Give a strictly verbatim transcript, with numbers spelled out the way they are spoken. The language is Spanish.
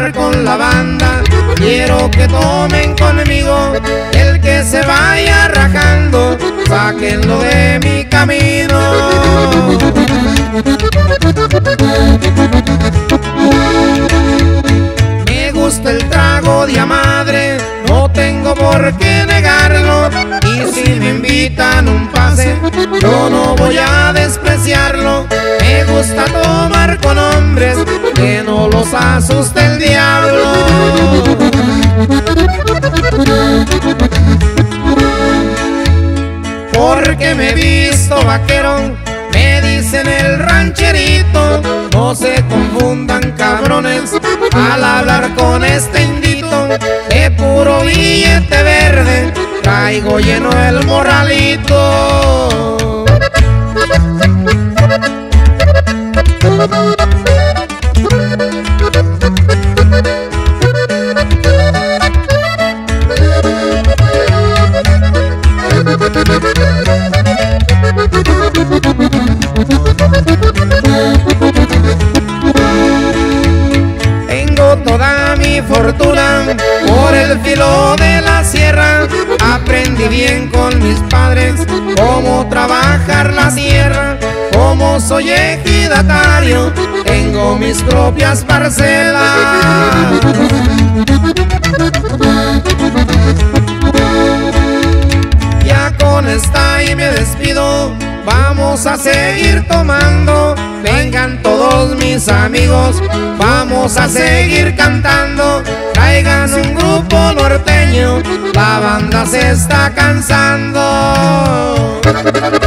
tomar con la banda. Quiero que tomen conmigo, el que se vaya rajando, sáquenlo de mi camino. Me gusta el trago de a madre, no tengo por qué negarlo. Y si me invitan un pase, yo no voy a despreciarlo. Me gusta tomar con hombres, que no los asuste el diablo. Porque me he visto vaquero, me dicen el rancherito. No se confundan cabrones al hablar con este indito. De puro billete verde traigo lleno el morralito. Tengo toda mi fortuna por el filo de la sierra. Aprendí bien con mis padres cómo trabajar la sierra. Como soy ejidatario, tengo mis propias parcelas. Ya con esta y me despido, vamos a seguir tomando. Vengan todos mis amigos, vamos a seguir cantando. Traigan un grupo norteño, la banda se está cansando.